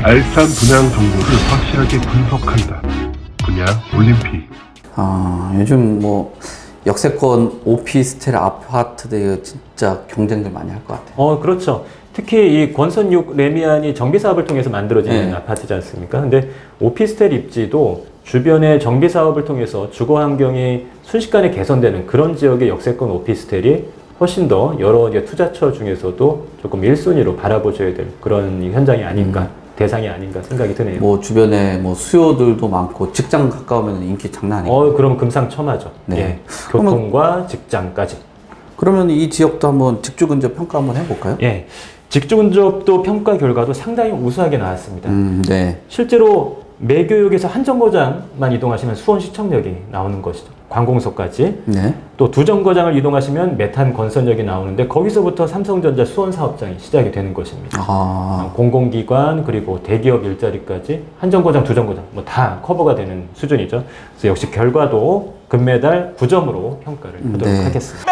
알찬 분양 정보를 확실하게 분석한다. 분양 올림픽. 요즘 뭐 역세권 오피스텔 아파트들 진짜 경쟁들 많이 할 것 같아요. 그렇죠. 특히 이 권선 6 레미안이 정비 사업을 통해서 만들어진 아파트지 않습니까? 근데 오피스텔 입지도 주변의 정비 사업을 통해서 주거 환경이 순식간에 개선되는 그런 지역의 역세권 오피스텔이 훨씬 더 여러 투자처 중에서도 조금 1순위로 바라보셔야 될 그런 현장이 아닌가, 대상이 아닌가 생각이 드네요. 뭐 주변에 뭐 수요들도 많고 직장 가까우면 인기 장난 아니에요. 그럼 금상첨화죠. 네. 예. 교통과 직장까지. 그러면 이 지역도 한번 직주 근접 평가 한번 해볼까요? 예. 직주 근접도 평가 결과도 상당히 우수하게 나왔습니다. 네. 실제로 매교역에서 한 정거장만 이동하시면 수원시청역이 나오는 것이죠. 관공서까지. 네. 또 두 정거장을 이동하시면 메탄 건선역이 나오는데 거기서부터 삼성전자 수원사업장이 시작이 되는 것입니다. 공공기관 그리고 대기업 일자리까지 한 정거장, 두 정거장 뭐 다 커버가 되는 수준이죠. 그래서 역시 결과도 금메달 9점으로 평가를 하도록 하겠습니다.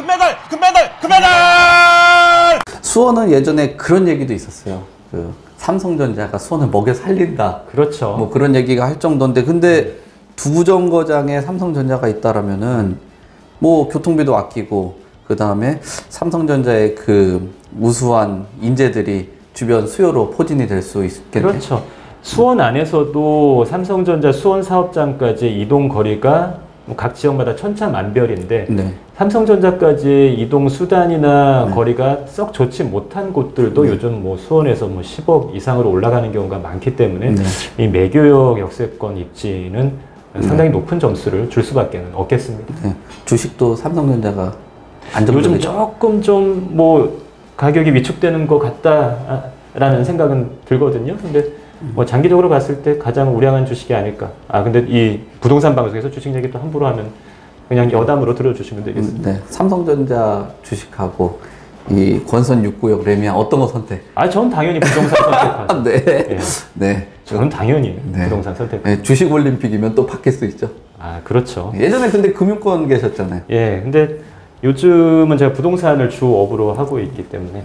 금메달! 수원은 예전에 그런 얘기도 있었어요. 그 삼성전자가 수원을 먹여 살린다. 그렇죠. 뭐 그런 얘기가 할 정도인데, 근데 두 정거장에 삼성전자가 있다라면은 뭐 교통비도 아끼고, 그 다음에 삼성전자의 그 우수한 인재들이 주변 수요로 포진이 될 수 있겠네요. 그렇죠. 수원 안에서도 삼성전자 수원 사업장까지 이동 거리가 각 지역마다 천차만별인데 삼성전자까지 이동 수단이나 거리가 썩 좋지 못한 곳들도 요즘 뭐 수원에서 뭐 10억 이상으로 올라가는 경우가 많기 때문에 이 매교역 역세권 입지는 상당히 높은 점수를 줄 수밖에 없겠습니다. 주식도 삼성전자가 안정적이죠? 요즘 조금 좀 뭐 가격이 위축되는 것 같다라는 생각은 들거든요. 근데 뭐 장기적으로 봤을 때 가장 우량한 주식이 아닐까. 근데 이 부동산 방송에서 주식 얘기 또 함부로 하면 그냥 여담으로 들어주시면 되겠습니다. 삼성전자 주식하고 이 권선 6구역 레미안 어떤 거 선택? 전 당연히 부동산 선택하죠. 네. 저는 당연히 부동산 선택. 주식 올림픽이면 또 바뀔 수 있죠. 그렇죠. 예전에 근데 금융권 계셨잖아요. 근데 요즘은 제가 부동산을 주 업으로 하고 있기 때문에.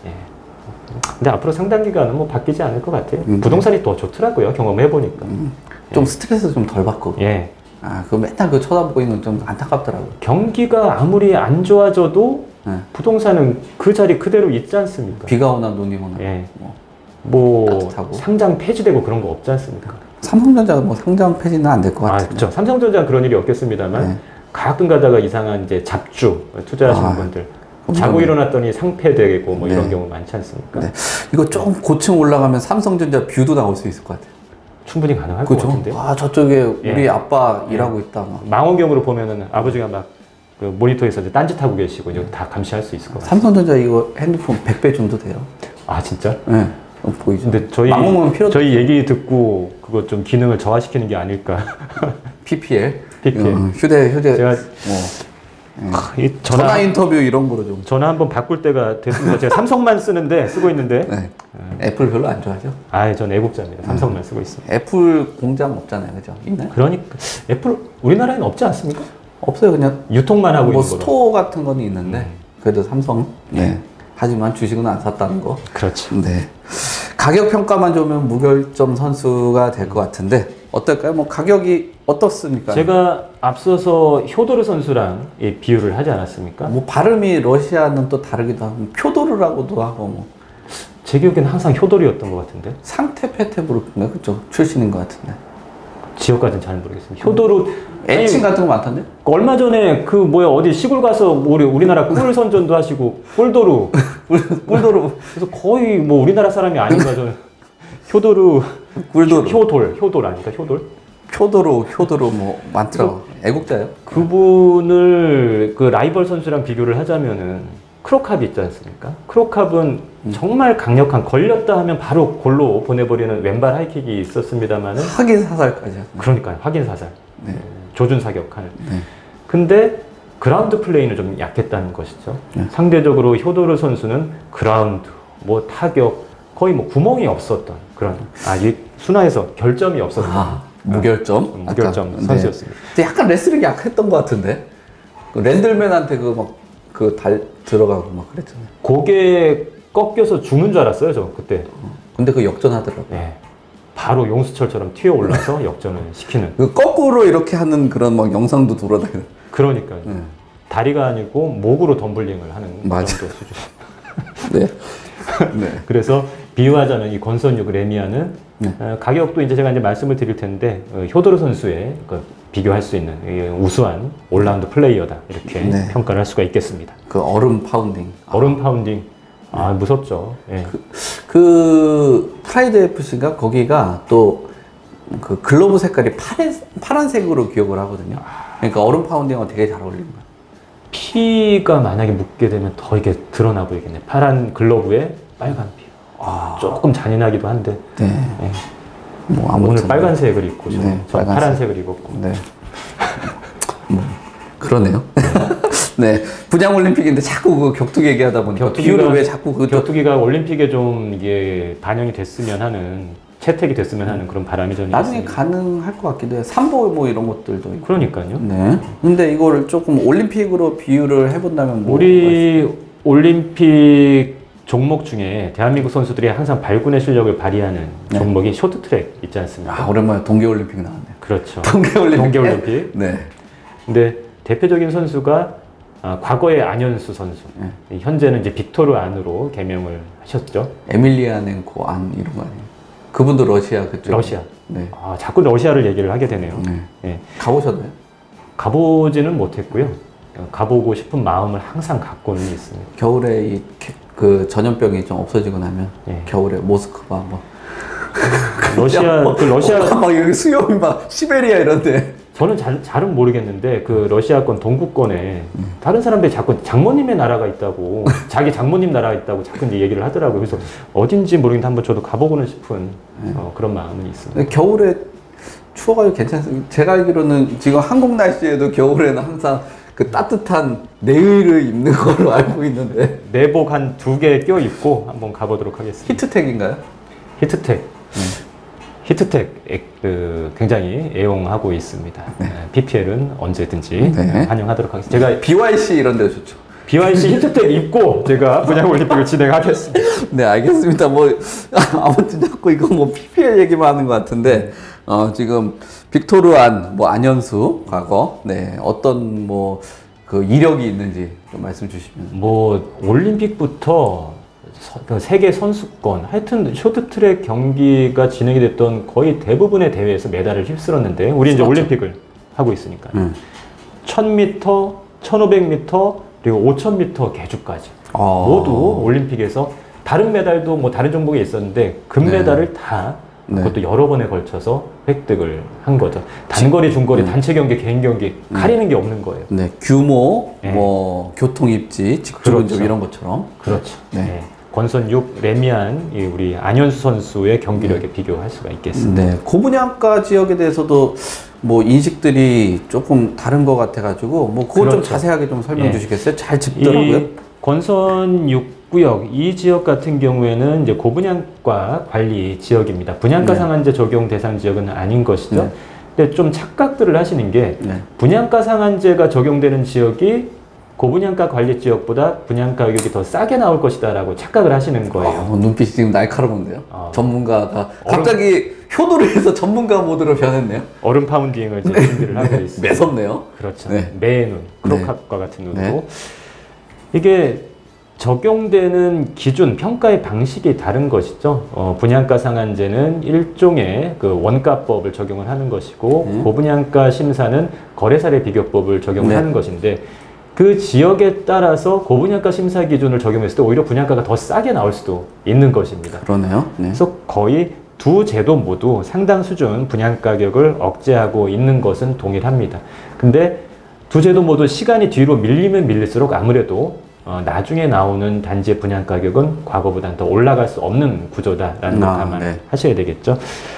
근데 앞으로 상당 기간은 뭐 바뀌지 않을 것 같아요. 부동산이 더 좋더라고요. 경험해 보니까. 좀 스트레스 좀 덜 받고. 그 맨날 그 쳐다보고 있는 건 좀 안타깝더라고요. 경기가 아무리 안 좋아져도 부동산은 그 자리 그대로 있지 않습니까? 비가 오나 눈이 오나. 뭐 상장 폐지되고 그런 거 없지 않습니까? 삼성전자가 뭐 상장 폐지는 안 될 것 같아요. 그렇죠. 삼성전자는 그런 일이 없겠습니다만 가끔 가다가 이상한 이제 잡주 투자하시는 분들 자고 일어났더니 상폐되고 뭐 이런 경우 많지 않습니까? 이거 좀 고층 올라가면 삼성전자 뷰도 나올 수 있을 것 같아요. 충분히 가능할 것 같은데요. 저쪽에 우리 아빠 일하고 있다. 망원경으로 보면은 아버지가 막 그 모니터에서 이제 딴짓하고 계시고 이거 다 감시할 수 있을 것 같아요. 삼성전자 이거 핸드폰 100배 정도 돼요. 진짜? 보이죠? 근데 저희 얘기 듣고 그거 좀 기능을 저하시키는 게 아닐까. PPL. 휴대. 제가 전화 인터뷰 이런 거로 좀. 전화 한번 바꿀 때가 됐습니다. 제가 삼성만 쓰고 있는데. 애플 별로 안 좋아하죠? 전 애국자입니다. 삼성만 쓰고 있습니다. 애플 공장 없잖아요, 그죠? 있나요? 그러니까 애플 우리나라에는 없지 않습니까? 없어요, 그냥 유통만 하고 있는 거로. 스토어 같은 거는 있는데 그래도 삼성. 하지만 주식은 안 샀다는 거. 그렇죠. 가격 평가만 좋으면 무결점 선수가 될 것 같은데 어떨까요? 뭐 가격이 어떻습니까? 제가 앞서서 효도르 선수랑 비유를 하지 않았습니까? 뭐 발음이 러시아는 또 다르기도 하고 표도르라고도 하고 뭐. 제 기억에는 항상 효도르였던 것 같은데. 상테페테부르크인가 그쪽 출신인 것 같은데. 지역까지는 잘 모르겠습니다. 효도르 애칭 같은 거 많던데? 얼마 전에 어디 시골 가서 우리나라 꿀 선전도 하시고 꿀도르. 그래서 거의 뭐 우리나라 사람이 아닌가 저는. 효도르, 꿀도르. 효돌 아닙니까? 효도르 뭐 많더라고. 애국자예요. 그분을 그 라이벌 선수랑 비교를 하자면은 크로캅이 있지 않습니까? 크로캅은 정말 강력한 걸렸다 하면 바로 골로 보내버리는 왼발 하이킥이 있었습니다만은 확인 사살까지. 그러니까요. 확인 사살. 조준 사격하는. 근데 그라운드 플레이는 좀 약했다는 것이죠. 상대적으로 효도르 선수는 그라운드, 뭐 타격 거의 뭐 구멍이 없었던 그런 이 순화에서 결점이 없었던 무결점 선수였습니다. 근데 약간 레슬링이 약했던 것 같은데 그 랜들맨한테 들어가고 막 그랬잖아요. 고개 꺾여서 죽는 줄 알았어요, 저 그때. 근데 그 역전하더라고요. 네. 바로 용수철처럼 튀어 올라서 역전을 시키는. 그 거꾸로 이렇게 하는 그런 막 영상도 돌아다니는. 그러니까요. 다리가 아니고 목으로 덤블링을 하는 맞아. 정도 수준. 네. 네. 그래서 비유하자면 이 권선육 레미안은 가격도 이제 제가 이제 말씀을 드릴 텐데 효도르 선수의 비교할 수 있는 우수한 올라운드 플레이어다 이렇게 네. 평가를 할 수가 있겠습니다. 그 얼음 파운딩. 얼음 파운딩. 아 무섭죠. 예. 그 프라이드 FC가 거기가 또 그 글러브 색깔이 파란색으로 기억을 하거든요. 그러니까 얼음 파운딩하고 되게 잘 어울리는 거예요. 피가 만약에 묻게 되면 더 이게 드러나 보이겠네. 파란 글러브에 빨간 피. 조금 잔인하기도 한데. 네. 네. 뭐 아무튼 오늘 빨간색을 입고 저 네, 파란색을 입었고. 네. 그러네요. 네. 분양 올림픽인데 자꾸 그 격투기 얘기하다 보니까 비율을 왜 자꾸 그 격투기가 올림픽에 좀 이게 반영이 됐으면 하는 채택이 됐으면 하는 그런 바람이 저는 나중에 있습니다. 가능할 것 같기도 해요. 삼보 뭐 이런 것들도 있고. 그러니까요. 네. 근데 이거를 조금 올림픽으로 비유를 해본다면 뭐 우리 올림픽 종목 중에 대한민국 선수들이 항상 발군의 실력을 발휘하는 종목이 쇼트트랙 있지 않습니까? 오랜만에 동계올림픽 나왔네요. 그렇죠. 동계올림픽. 네. 근데 대표적인 선수가 과거의 안현수 선수, 현재는 이제 빅토르 안으로 개명을 하셨죠. 에밀리아넨코 안 이런 거 아니에요? 그분도 러시아 그쪽. 러시아. 네. 자꾸 러시아를 얘기를 하게 되네요. 네. 네. 가보셨나요? 가보지는 못했고요. 가보고 싶은 마음을 항상 갖고는 있습니다. 겨울에 그 전염병이 좀 없어지고 나면 겨울에 모스크바 뭐 러시아 막 여기 수염이 막 시베리아 이런데. 저는 잘은 모르겠는데 그 러시아권 동구권에 다른 사람들이 자꾸 장모님의 나라가 있다고 자기 장모님 나라가 있다고 자꾸 이제 얘기를 하더라고요. 그래서 어딘지 모르겠는데 한번 저도 가보고는 싶은 그런 마음은 있습니다. 겨울에 추워가지고 괜찮습니다. 제가 알기로는 지금 한국 날씨에도 겨울에는 항상 그 따뜻한 내의를 입는 걸로 알고 있는데 내복 한 2개 껴 입고 한번 가보도록 하겠습니다. 히트텍인가요? 히트텍. 히트텍 굉장히 애용하고 있습니다. PPL은 언제든지 환영하도록 하겠습니다. 제가 BYC 이런 데도 좋죠. BYC 히트텍 입고 제가 분양 올림픽을 진행하겠습니다. 네, 알겠습니다. 뭐 아무튼 자꾸 이거 뭐 PPL 얘기만 하는 것 같은데 지금 빅토르 안, 뭐 안현수 과거 어떤 뭐 그 이력이 있는지 좀 말씀 주시면. 뭐 올림픽부터 세계 선수권, 하여튼 쇼트트랙 경기가 진행이 됐던 거의 대부분의 대회에서 메달을 휩쓸었는데 우리 이제 올림픽을 하고 있으니까 1000m, 1500m 그리고 5000m 계주까지 모두 올림픽에서 다른 메달도 뭐 다른 종목에 있었는데 금메달을 다 그것도 여러 번에 걸쳐서 획득을 한 거죠. 단거리, 중거리, 단체 경기, 개인 경기 가리는 게 없는 거예요. 네, 규모, 뭐 교통 입지, 직주근접 이런 것처럼. 그렇죠. 권선육, 레미안, 우리 안현수 선수의 경기력에 비교할 수가 있겠습니다. 네, 고분양가 지역에 대해서도 뭐 인식들이 조금 다른 것 같아가지고 뭐 그걸 좀 자세하게 좀 설명 주시겠어요? 잘 짚더라고요. 권선육 구역 이 지역 같은 경우에는 이제 고분양가 관리 지역입니다. 분양가 상한제 적용 대상 지역은 아닌 것이죠. 근데 좀 착각들을 하시는 게 분양가 상한제가 적용되는 지역이 고분양가 관리 지역보다 분양가 가격이 더 싸게 나올 것이다 라고 착각을 하시는 거예요. 눈빛이 지금 날카로운데요? 전문가가 갑자기 효도를 해서 전문가 모드로 변했네요. 얼음 파운딩을 지금 준비를 하고 있습니다. 매섭네요. 그렇죠. 매의 눈, 크로캅과 같은 눈으로. 이게 적용되는 기준, 평가의 방식이 다른 것이죠. 분양가 상한제는 일종의 그 원가법을 적용을 하는 것이고 고분양가 심사는 거래사례 비교법을 적용을 하는 것인데 그 지역에 따라서 고분양가 심사 기준을 적용했을 때 오히려 분양가가 더 싸게 나올 수도 있는 것입니다. 그러네요. 그래서 거의 두 제도 모두 상당 수준 분양가 격을 억제하고 있는 것은 동일합니다. 근데 두 제도 모두 시간이 뒤로 밀리면 밀릴수록 아무래도 나중에 나오는 단지의 분양 가격은 과거보다는 더 올라갈 수 없는 구조다라는 걸 감안하셔야 되겠죠.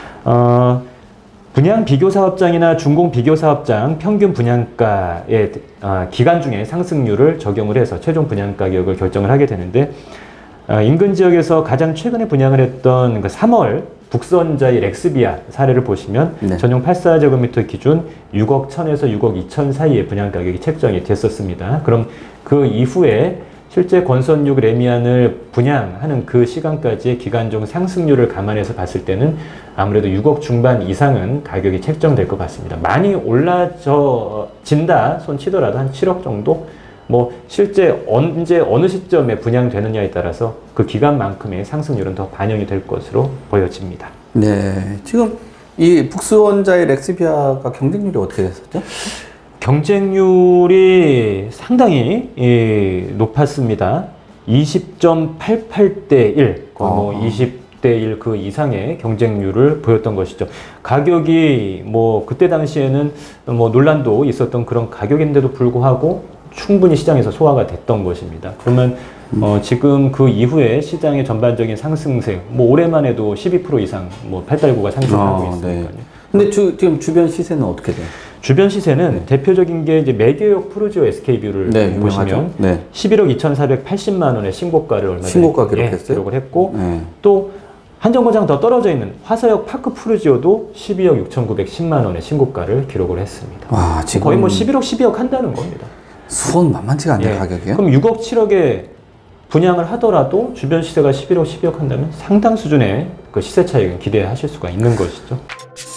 분양 비교사업장이나 준공 비교사업장 평균 분양가의 기간 중에 상승률을 적용을 해서 최종 분양 가격을 결정을 하게 되는데 인근 지역에서 가장 최근에 분양을 했던 그 3월 북선자의 렉스비아 사례를 보시면 전용 84제곱미터 기준 6억 1000에서 6억 2000 사이의 분양 가격이 책정이 됐었습니다. 그럼 그 이후에 실제 권선육 레미안을 분양하는 그 시간까지의 기간종 상승률을 감안해서 봤을 때는 아무래도 6억 중반 이상은 가격이 책정될 것 같습니다. 많이 올라진다 손 치더라도 한 7억 정도? 뭐 실제 언제 어느 시점에 분양되느냐에 따라서 그 기간만큼의 상승률은 더 반영이 될 것으로 보여집니다. 네, 지금 이 북스원자의 렉스비아가 경쟁률이 어떻게 됐었죠? 경쟁률이 상당히 높았습니다. 20.88대 1, 뭐 20대 1 그 이상의 경쟁률을 보였던 것이죠. 가격이 뭐 그때 당시에는 뭐 논란도 있었던 그런 가격인데도 불구하고 충분히 시장에서 소화가 됐던 것입니다. 그러면 지금 그 이후에 시장의 전반적인 상승세, 뭐 올해만 해도 12% 이상 뭐 팔달구가 상승하고 있으니까요. 네. 근데 지금 주변 시세는 어떻게 돼요? 주변 시세는 대표적인 게 이제 메디역 푸르지오 SK뷰를 보시면 11억 2,480만 원의 신고가를 얼마 전에 신고가 기록했어요? 기록을 했고 또 한 정거장 더 떨어져 있는 화서역 파크 푸르지오도 12억 6,910만 원의 신고가를 기록을 했습니다. 와, 지금 거의 뭐 11억, 12억 한다는 겁니다. 수원 만만치가 않네, 가격이요? 그럼 6억, 7억에 분양을 하더라도 주변 시세가 11억, 12억 한다면 상당 수준의 그 시세 차익은 기대하실 수가 있는 것이죠.